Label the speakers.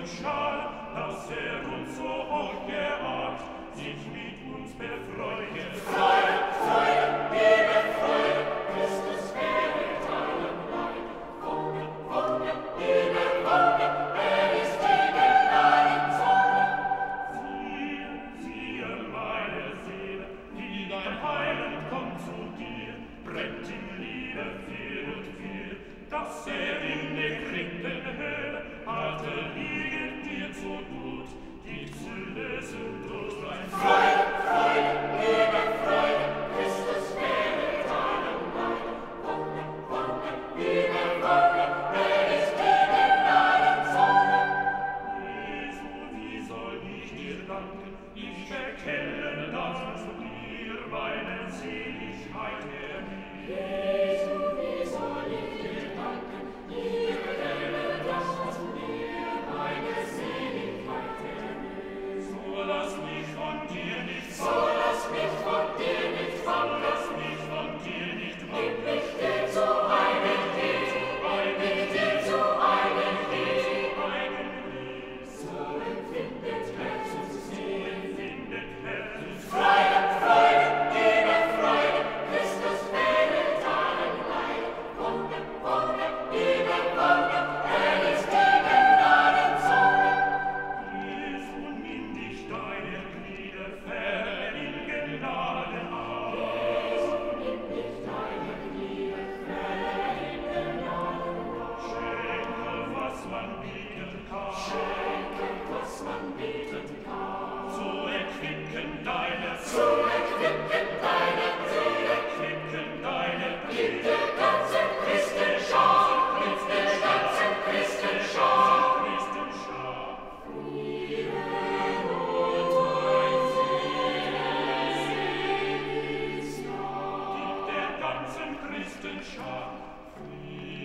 Speaker 1: Christenschar, dass uns so hoch geachtet, sich mit uns befreundet.
Speaker 2: Freude, Freude, Liebe, Freude, Christus wählt allen Leid. Wohne, wohne, Liebe, wohne, ist die Gnadenzone.
Speaker 1: Siehe, meine Seele, die dein Heiland kommt zu dir, brennt in Liebe viel und viel, dass in der Krippenhöhle harte liegen dir zu gut, die zu lösen durch dein
Speaker 2: Freude, Freude, Liebe, Freude, Christus wählt allen Leid. Wohne, wohne, Liebe, wohne, ist die Gnadenzone.
Speaker 1: Jesu, wie soll ich dir danken? Ich bekenne das zu dir, meine Seligkeit erhielt.
Speaker 2: Jesu, wie soll ich dir danken? Ich bekenne das zu dir, meine Seligkeit erhielt.
Speaker 1: So lass mich von dir nicht
Speaker 2: So lass mich von dir nicht fallen,
Speaker 1: lass mich von dir nicht
Speaker 2: gib mich dir zu eigen Lied, gib dir zu eigen Lied. So empfindet Herzensseele, Freude, Freude, Liebe, Freude, Christus wählt allen Leid. Wohne, wohne, Liebe, wohne, ist die Gnadenzone.
Speaker 1: Jesu, nimm dich deiner Glieder fern in Gnade auf.
Speaker 2: Jesu, nimm dich deiner Liebe fern in Gnade auf.
Speaker 1: Schenke, was man bieten kann.
Speaker 2: Schenke, was man bieten kann.
Speaker 1: Zu erquicken deine
Speaker 2: Mit der ganzen Christenschar, mit der ganzen Christenschar. Frieden und ein seliges Jahr.
Speaker 1: Der ganzen Christenschar Frieden